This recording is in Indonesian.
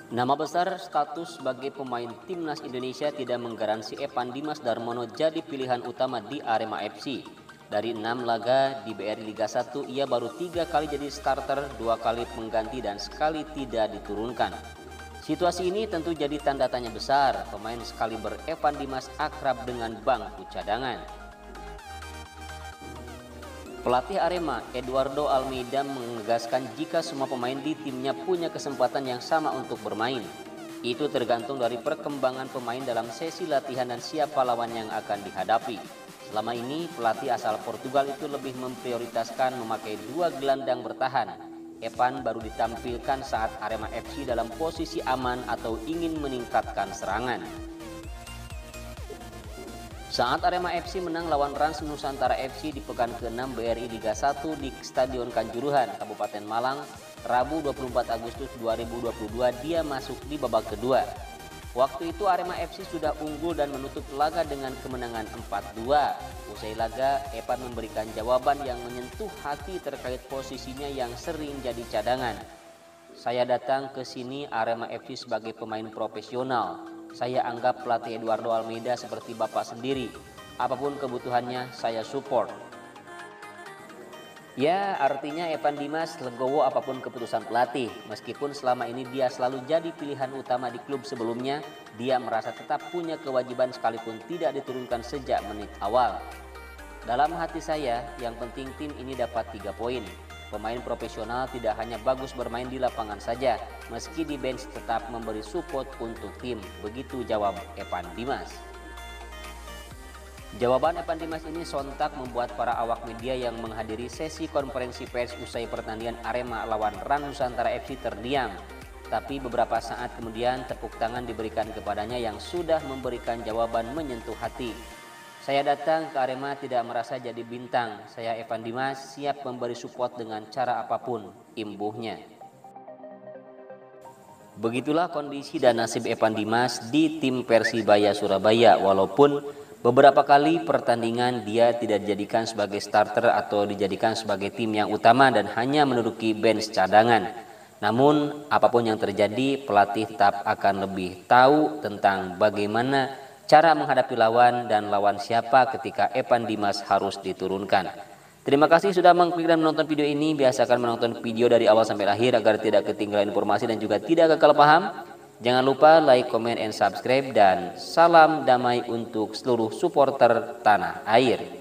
Nama besar status sebagai pemain timnas Indonesia tidak menggaransi Evan Dimas Darmono jadi pilihan utama di Arema FC. Dari 6 laga di BRI Liga 1, ia baru 3 kali jadi starter, 2 kali pengganti dan sekali tidak diturunkan. Situasi ini tentu jadi tanda tanya besar. Pemain sekaliber Evan Dimas akrab dengan bangku cadangan. Pelatih Arema, Eduardo Almeida, menegaskan jika semua pemain di timnya punya kesempatan yang sama untuk bermain. Itu tergantung dari perkembangan pemain dalam sesi latihan dan siapa lawan yang akan dihadapi. Selama ini, pelatih asal Portugal itu lebih memprioritaskan memakai 2 gelandang bertahan. Evan baru ditampilkan saat Arema FC dalam posisi aman atau ingin meningkatkan serangan. Saat Arema FC menang lawan Rans Nusantara FC di pekan ke-6 BRI Liga 1 di Stadion Kanjuruhan, Kabupaten Malang, Rabu 24 Agustus 2022, dia masuk di babak kedua. Waktu itu Arema FC sudah unggul dan menutup laga dengan kemenangan 4-2. Usai laga, Evan memberikan jawaban yang menyentuh hati terkait posisinya yang sering jadi cadangan. Saya datang ke sini Arema FC sebagai pemain profesional. Saya anggap pelatih Eduardo Almeida seperti bapak sendiri. Apapun kebutuhannya, saya support. Ya, artinya Evan Dimas legowo apapun keputusan pelatih. Meskipun selama ini dia selalu jadi pilihan utama di klub sebelumnya, dia merasa tetap punya kewajiban sekalipun tidak diturunkan sejak menit awal. Dalam hati saya, yang penting tim ini dapat 3 poin. Pemain profesional tidak hanya bagus bermain di lapangan saja, meski di bench tetap memberi support untuk tim. Begitu jawab Evan Dimas. Jawaban Evan Dimas ini sontak membuat para awak media yang menghadiri sesi konferensi pers usai pertandingan Arema lawan Rans Nusantara FC terdiam. Tapi beberapa saat kemudian tepuk tangan diberikan kepadanya yang sudah memberikan jawaban menyentuh hati. Saya datang ke Arema tidak merasa jadi bintang. Saya Evan Dimas siap memberi support dengan cara apapun, imbuhnya. Begitulah kondisi dan nasib Evan Dimas di tim Persibaya Surabaya. Walaupun beberapa kali pertandingan dia tidak dijadikan sebagai starter atau dijadikan sebagai tim yang utama dan hanya menduduki bench cadangan. Namun apapun yang terjadi, pelatih tetap akan lebih tahu tentang bagaimana cara menghadapi lawan dan lawan siapa ketika Evan Dimas harus diturunkan. Terima kasih sudah mengklik dan menonton video ini. Biasakan menonton video dari awal sampai akhir agar tidak ketinggalan informasi dan juga tidak gagal paham. Jangan lupa like, comment, and subscribe. Dan salam damai untuk seluruh supporter tanah air.